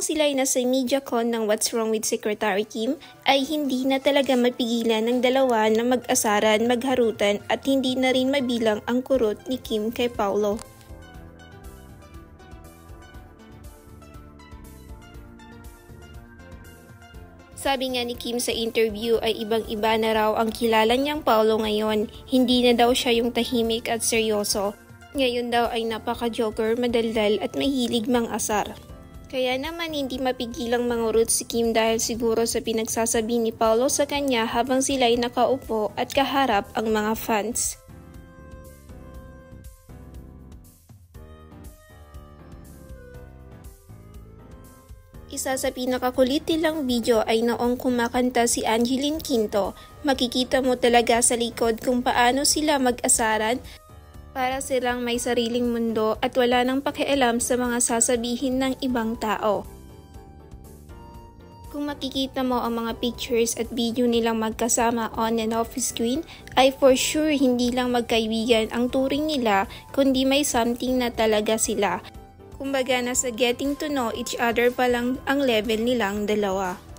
sila'y nasa MediaCon ng What's Wrong with Secretary Kim, ay hindi na talaga mapigilan ng dalawa na mag-asaran, magharutan at hindi na rin mabilang ang kurot ni Kim kay Paulo. Sabi nga ni Kim sa interview ay ibang-iba na raw ang kilala niyang Paulo ngayon, hindi na daw siya yung tahimik at seryoso. Ngayon daw ay napaka-joker, madaldal at mahilig mang-asar. Kaya naman hindi mapigilang mangurot si Kim dahil siguro sa pinagsasabi ni Paulo sa kanya habang sila'y nakaupo at kaharap ang mga fans. Isa sa pinakakulit nilang video ay noong kumakanta si Angeline Quinto. Makikita mo talaga sa likod kung paano sila mag-asaran para silang may sariling mundo at wala nang pakialam sa mga sasabihin ng ibang tao. Kung makikita mo ang mga pictures at video nilang magkasama on and off screen, ay for sure hindi lang magkaibigan ang turing nila kundi may something na talaga sila. Kumbaga nasa getting to know each other pa lang ang level nilang dalawa.